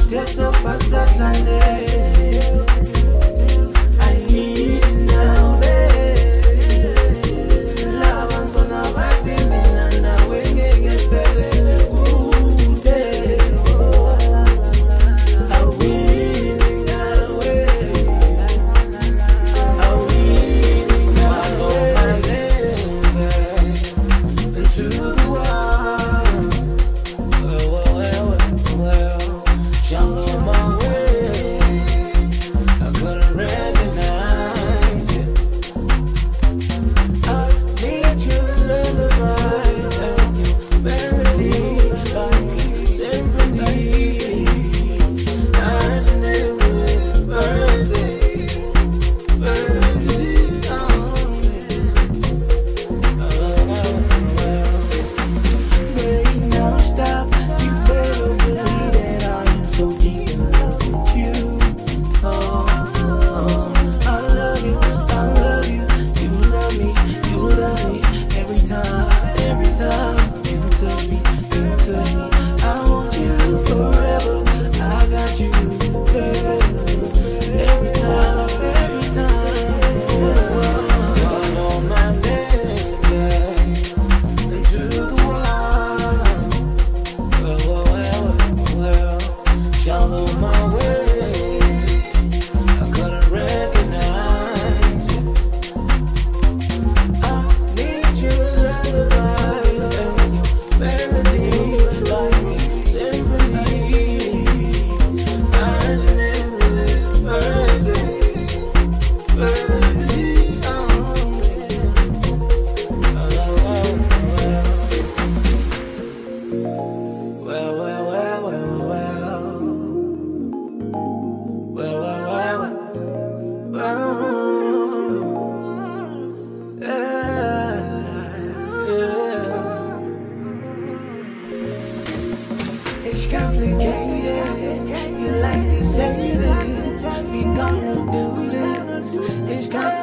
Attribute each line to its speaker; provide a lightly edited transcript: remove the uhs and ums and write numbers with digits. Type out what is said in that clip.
Speaker 1: They're so fast that I need it now, babe. Love and gonna fight in and I will get better. Ooh, babe. I'm winning now, I'm winning now. I live into the wild. Shallow my way, I couldn't recognize you. I need you lullaby, and your melody like symphony. I never birthday, Wait, now stop. You better believe that I am so deep in love with you. I love you, I love you. You love me, you love me. Every time you touch me, you touch me. I want you forever. I got you, baby. Every time. Follow my name, babe, into the wild. Shallow my way, I couldn't recognize you. I need you lullaby, and your melody like symphony. I never birthday. It's complicated. You like these haters. We gonna do this. It's complicated.